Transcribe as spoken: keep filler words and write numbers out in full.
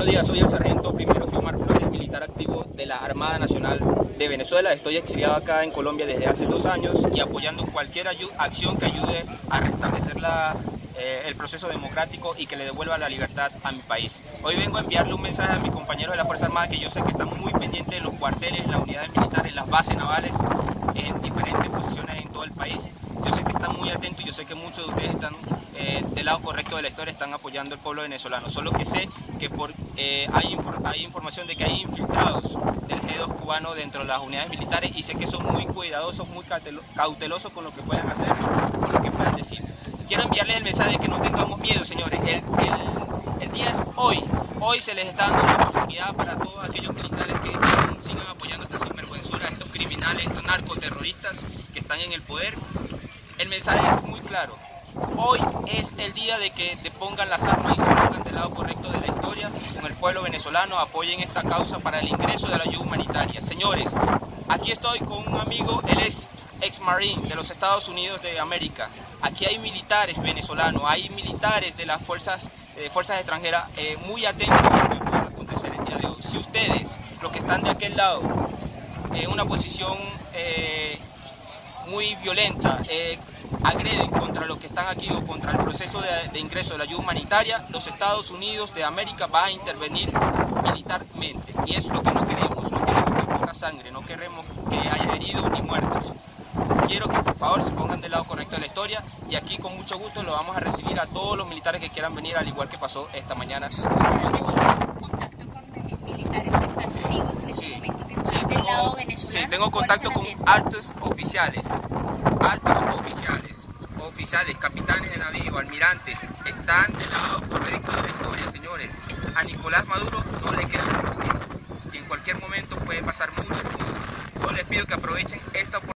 Buenos días, soy el sargento primero Guiomar Flores, militar activo de la Armada Nacional de Venezuela. Estoy exiliado acá en Colombia desde hace dos años y apoyando cualquier acción que ayude a restablecer la, eh, el proceso democrático y que le devuelva la libertad a mi país. Hoy vengo a enviarle un mensaje a mis compañeros de la Fuerza Armada que yo sé que están muy pendientes de los cuarteles, las unidades militares, las bases navales en diferentes posiciones en todo el país. Yo sé que están muy atentos y yo sé que muchos de ustedes están eh, del lado correcto de la historia, están apoyando al pueblo venezolano. Solo que sé que por, eh, hay, infor hay información de que hay infiltrados del G dos cubano dentro de las unidades militares y sé que son muy cuidadosos, muy cautelosos con lo que puedan hacer, con lo que puedan decir. Quiero enviarles el mensaje de que no tengamos miedo, señores. El, el, el día es hoy. Hoy se les está dando una oportunidad para todos aquellos militares que aún sigan apoyando a estas sinvergüenzuras, estos criminales, estos narcoterroristas que están en el poder. El mensaje es muy claro. Hoy es el día de que depongan las armas y se pongan del lado correcto de la historia con el pueblo venezolano, apoyen esta causa para el ingreso de la ayuda humanitaria. Señores, aquí estoy con un amigo, él es ex marine de los Estados Unidos de América. Aquí hay militares venezolanos, hay militares de las fuerzas, eh, fuerzas extranjeras eh, muy atentos a lo que pueda acontecer el día de hoy. Si ustedes, los que están de aquel lado, en una posición eh, muy violenta, eh, agreden contra los que están aquí o contra el proceso de, de ingreso de la ayuda humanitaria, los Estados Unidos de América va a intervenir militarmente. Y es lo que no queremos, no queremos que corra sangre, no queremos que haya heridos ni muertos. Quiero que por favor se pongan del lado correcto de la historia y aquí con mucho gusto lo vamos a recibir a todos los militares que quieran venir, al igual que pasó esta mañana. ¿Han tenido contacto con militares que están activos en este sí, momento, que están sí, del tengo, lado venezolano? Sí, tengo contacto con altos oficiales, altos oficiales, oficiales, capitanes de navío, almirantes, están del lado correcto de la historia, señores. A Nicolás Maduro no le queda mucho tiempo y en cualquier momento puede pasar muchas cosas. Solo les pido que aprovechen esta oportunidad